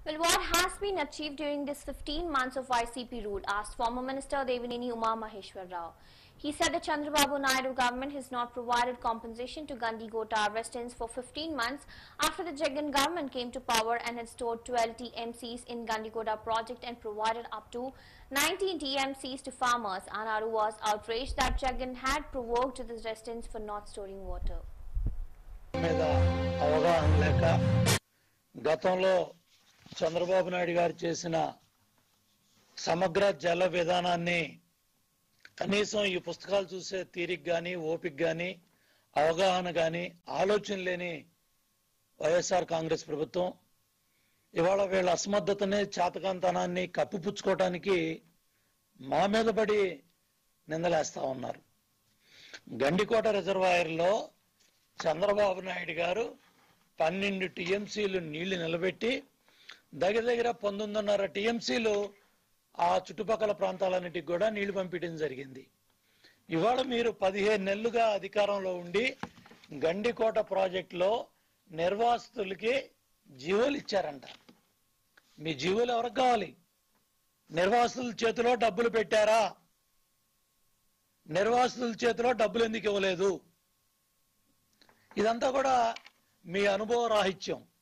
Well, what has been achieved during this 15 months of YCP rule, asked former Minister Devineni Uma Maheshwar Rao. He said the Chandrababu Naidu government has not provided compensation to Gandikota residents for 15 months after the Jagan government came to power and had stored 12 TMCs in Gandikota project and provided up to 19 TMCs to farmers. Anaru was outraged that Jagan had provoked the residents for not storing water. Chandrababu Naidu గారు చేసిన సమగ్ర జల విధానాన్ని కనీసం ఈ పుస్తకాలు చూసే తీరిక గాని ఓపిక గాని అవగాహన గాని ఆలోచన లేని వైఎస్ఆర్ కాంగ్రెస్ ప్రభుత్వం ఇవాళ వీళ్ళ అసమర్థతనే చాతకాంతనాన్ని కప్పిపుచ్చుకోవడానికి మా మీద పడి నిందలేస్తా ఉన్నారు. గండికోట రిజర్వాయర్లో చంద్రబాబు నాయుడు గారు 12 టీఎంసీలు నీళ్లు నిలబెట్టి దగ్గర 19.5 టీఎంసీలు ఆ చుట్టుపక్కల ప్రాంతాలన్నిటికి కూడా నీళ్లు పంపించడం జరిగింది. ఇవాళ మీరు 15 నెలలుగా అధికారంలో ఉండి గండికోట ప్రాజెక్టులో నిర్వాసితులకి జీవోలు ఇచ్చారంట. మీ జీవోలు ఎవరికి కావాలి? నిర్వాసితుల చేతిలో డబ్బులు పెట్టారా? నిర్వాసితుల చేతిలో డబ్బులు ఎందుకు ఇవ్వలేదు? ఇదంతా కూడా మీ అనుభవ రాహిత్యం.